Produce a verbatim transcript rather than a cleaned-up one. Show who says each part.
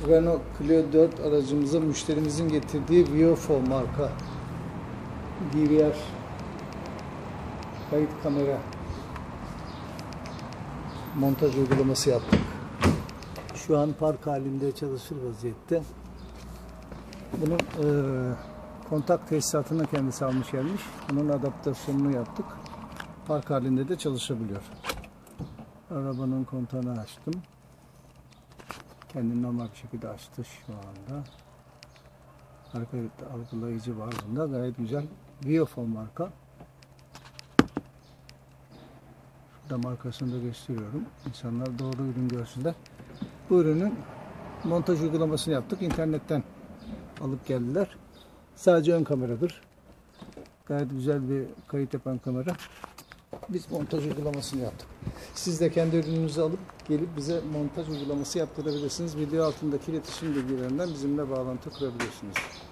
Speaker 1: Renault Clio dört aracımıza müşterimizin getirdiği Viofo marka D V R kayıt kamera montaj uygulaması yaptık. Şu an park halinde çalışır vaziyette. Bunun e, kontak tesisatını kendisi almış gelmiş. Bunun adaptasyonunu yaptık. Park halinde de çalışabiliyor. Arabanın kontağını açtım. Kendini normal bir şekilde açtı şu anda. Arka algılayıcı var bunda. Gayet güzel. Viofo marka. Şurada markasını da gösteriyorum. İnsanlar doğru ürün görsünler. Bu ürünün montaj uygulamasını yaptık. İnternetten alıp geldiler. Sadece ön kameradır. Gayet güzel bir kayıt yapan kamera. Biz montaj uygulamasını yaptık. Siz de kendi ürününüzü alıp gelip bize montaj uygulaması yaptırabilirsiniz. Video altındaki iletişim bilgilerinden bizimle bağlantı kurabilirsiniz.